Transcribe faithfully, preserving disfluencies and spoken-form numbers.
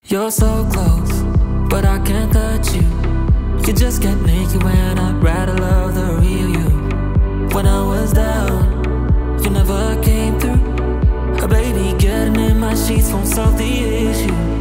You're so close, but I can't touch you. You just get naked when I'd rather love the real you. When I was down, you never came through. A baby getting in my sheets won't solve the issue.